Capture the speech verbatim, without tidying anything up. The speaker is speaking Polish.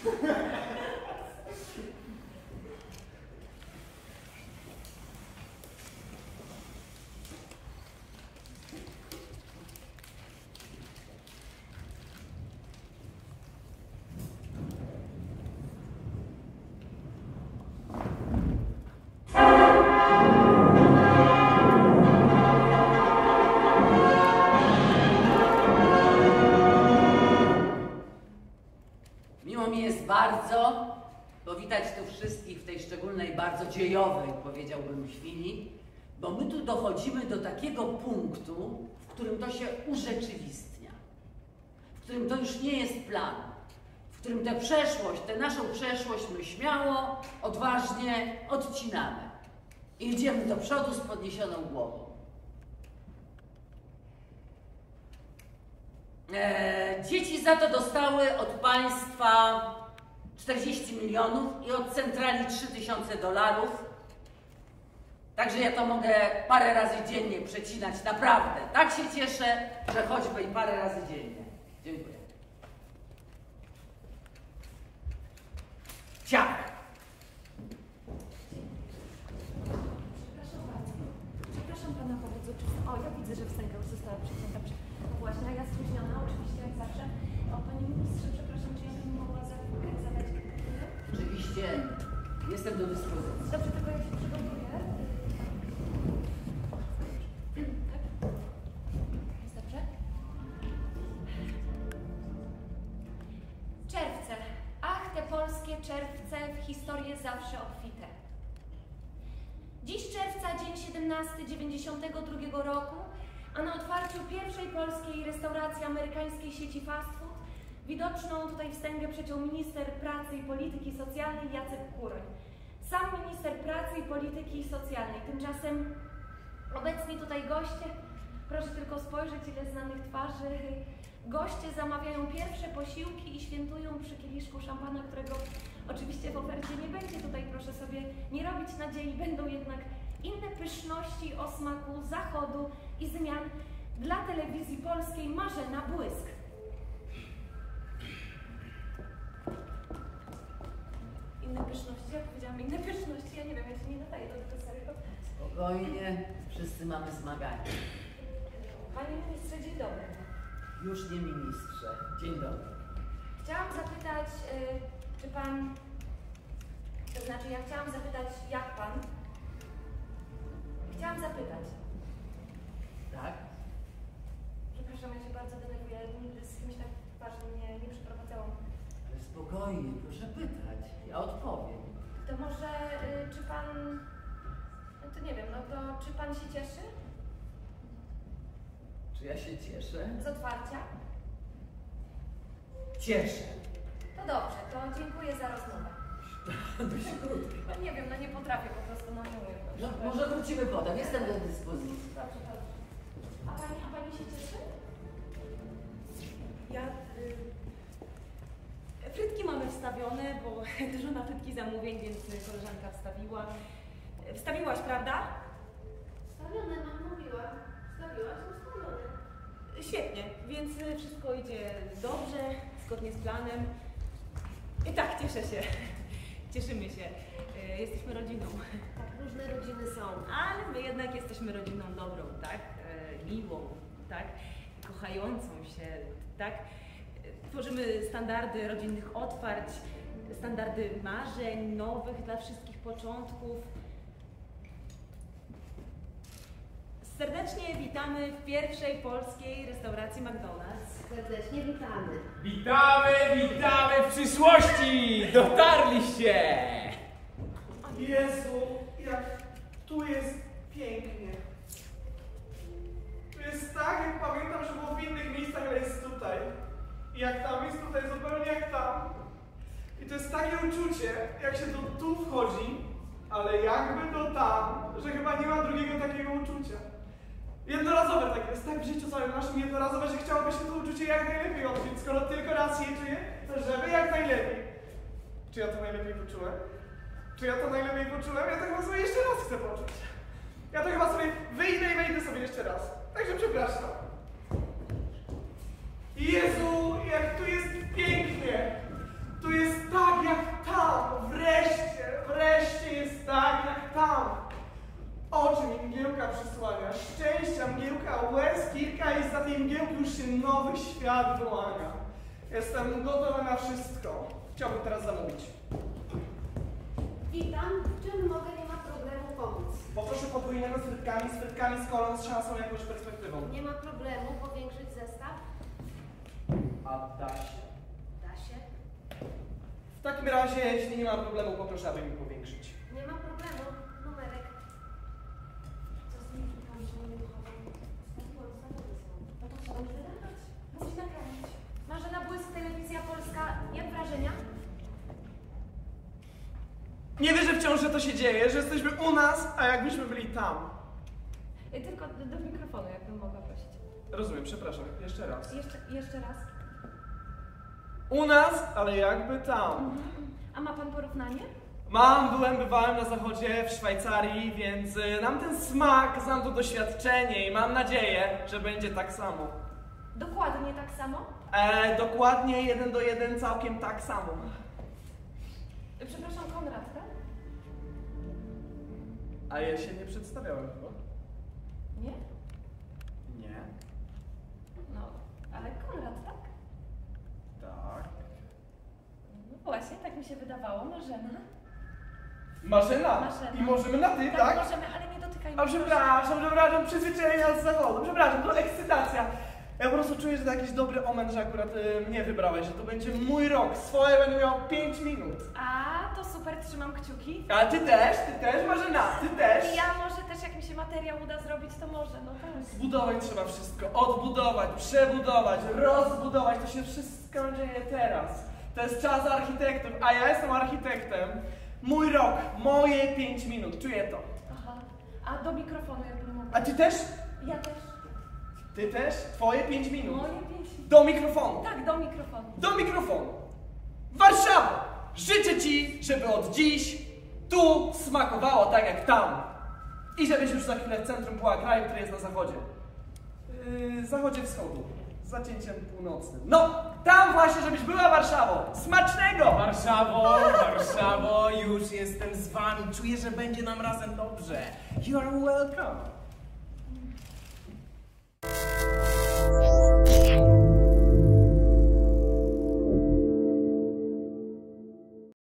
Bardzo powitać tu wszystkich w tej szczególnej, bardzo dziejowej, powiedziałbym, chwili, bo my tu dochodzimy do takiego punktu, w którym to się urzeczywistnia, w którym to już nie jest plan, w którym tę przeszłość, tę naszą przeszłość my śmiało, odważnie odcinamy i idziemy do przodu z podniesioną głową. E, dzieci za to dostały od państwa czterdzieści milionów i od centrali trzy tysiące dolarów. Także ja to mogę parę razy dziennie przecinać, naprawdę. Tak się cieszę, że choćby i parę razy dziennie. Dziękuję. Ciach! Przepraszam bardzo. Przepraszam pana bardzo. Czy... O, ja widzę, że wstęga już została przycięta. No właśnie, a ja spóźniona, oczywiście jak zawsze. O, panie ministrze, przepraszam, czy ja bym mogła zadać pytanie? Oczywiście jestem do dyspozycji. Dobrze, tylko ja się przygotowuję. Tak? Jest dobrze? Czerwce. Ach, te polskie czerwce, w historię zawsze obfite. Dziś czerwca, dzień siedemnasty dziewięćdziesiątego drugiego roku, a na otwarciu pierwszej polskiej restauracji amerykańskiej sieci fast food widoczną tutaj wstęgę przeciął minister pracy i polityki socjalnej Jacek Kuroń. Sam minister pracy i polityki socjalnej. Tymczasem obecni tutaj goście, proszę tylko spojrzeć, ile znanych twarzy. Goście zamawiają pierwsze posiłki i świętują przy kieliszku szampana, którego oczywiście w ofercie nie będzie. Tutaj proszę sobie nie robić nadziei, będą jednak inne pyszności o smaku zachodu i zmian. Dla telewizji polskiej Marzena Błysk. Inne pyszności, jak powiedziałam, inne pyszności, ja nie wiem, ja się nie nadaję do tego serio. Spokojnie, wszyscy mamy zmagania. Panie ministrze, dzień dobry. Już nie ministrze, dzień dobry. Chciałam zapytać, y, czy pan, to znaczy ja chciałam zapytać, jak pan? Chciałam zapytać. Tak? Przepraszam, ja się bardzo denerwuję, nigdy z kimś tak ważnym nie, nie przeprowadzałam. Ale spokojnie, proszę pytać, ja odpowiem. To może, y, czy pan, no to nie wiem, no to czy pan się cieszy Czy ja się cieszę? z otwarcia? Cieszę. To dobrze, to dziękuję za rozmowę. Dość krótko. No nie wiem, no nie potrafię po prostu, no nie umiem. No, może wrócimy potem, jestem do dyspozycji. Dobrze, dobrze. A pani, a pani się cieszy? Ja... Y, frytki mamy wstawione, bo dużo na frytki zamówień, więc koleżanka wstawiła. Wstawiłaś, prawda? Wstawione, mam mówiłam. Wstawiłaś, ustawione. Świetnie, więc wszystko idzie dobrze, zgodnie z planem. I tak, cieszę się. Cieszymy się. Y, jesteśmy rodziną. Tak, różne rodziny są. Ale my jednak jesteśmy rodziną dobrą, tak? Y, miłą, tak? Kochającą się, tak? Y, tworzymy standardy rodzinnych otwarć, standardy marzeń nowych dla wszystkich początków. Serdecznie witamy w pierwszej polskiej restauracji McDonald's. Serdecznie witamy. Witamy, witamy w przyszłości! Dotarliście! Jezu, jak tu jest pięknie. Tu jest tak, jak pamiętam, że było w innych miejscach, ale jest tutaj. I jak tam jest tutaj, zupełnie jak tam. I to jest takie uczucie, jak się to tu wchodzi, ale jakby to tam, że chyba nie ma drugiego takiego uczucia. Jednorazowe tak jest, tak w życiu całym naszym jednorazowe, że chciałoby się to uczucie jak najlepiej odczuć, skoro tylko raz je czuję, to żeby jak najlepiej. Czy ja to najlepiej poczułem? Czy ja to najlepiej poczułem? Ja to chyba sobie jeszcze raz chcę poczuć. Ja to chyba sobie wyjdę i wejdę sobie jeszcze raz. Także przepraszam. Jezu, jak tu jest pięknie! Tu jest tak chyba wszystko. Chciałbym teraz zamówić. Witam, w czym mogę, nie ma problemu pomóc. Poproszę podwójnego z frytkami, z frytkami z kolą, z szansą, jakąś perspektywą. Nie ma problemu, powiększyć zestaw? A da się? Da się. W takim razie, jeśli nie ma problemu, poproszę, aby mi powiększyć. Nie ma problemu, numerek. Co z tymi frytkami się nie wychodzą? Stawiło, stawiło są. No to trzeba już wydawać. Musisz nakręcić. Marzena Błysk, Telewizja Polska. Jak wrażenia? Nie wierzę wciąż, że to się dzieje, że jesteśmy u nas, a jakbyśmy byli tam. Y, Tylko do, do mikrofonu, jakbym mogła prosić. Rozumiem, przepraszam, jeszcze raz. Jeszcze, jeszcze raz. U nas, ale jakby tam. A ma pan porównanie? Mam, byłem, bywałem na zachodzie w Szwajcarii, więc y, mam ten smak, znam to doświadczenie i mam nadzieję, że będzie tak samo. Dokładnie tak samo? E, dokładnie jeden do jeden, całkiem tak samo. Y, Przepraszam, Konrad, tak? A ja się nie przedstawiałem chyba. Nie? Nie. No, ale Konrad, tak? Tak. No właśnie, tak mi się wydawało. Marzena? Marzena. Marzena. I możemy na ty, Tak, tak? możemy, ale nie dotykajmy. A przepraszam, przepraszam, przyzwyczajenia z zachodu, przepraszam, to ekscytacja. Ja po prostu czuję, że to jakiś dobry omen, że akurat y, mnie wybrałeś, że to będzie mój rok, swoje będę miał pięć minut. A, to super, trzymam kciuki. A ty też, ty też, Marzena, ty też. I ja może też, jak mi się materiał uda zrobić, to może, no tak. Zbudować trzeba wszystko, odbudować, przebudować, rozbudować, to się wszystko dzieje teraz. To jest czas architektów, a ja jestem architektem. Mój rok, moje pięć minut, czuję to. Aha. A do mikrofonu, jakbym mogła. A ty też? Ja też. Ty też? Twoje pięć minut. Moje pięści. Do mikrofonu. Tak, do mikrofonu. Do mikrofonu. Warszawa! Życzę ci, żeby od dziś tu smakowało tak jak tam. I żebyś już za chwilę w centrum była kraju, który jest na zachodzie. Yy, zachodzie wschodu. Z zacięciem północnym. No, tam właśnie, żebyś była Warszawą. Smacznego! Warszawo, Warszawo, już jestem z wami. Czuję, że będzie nam razem dobrze. You are welcome.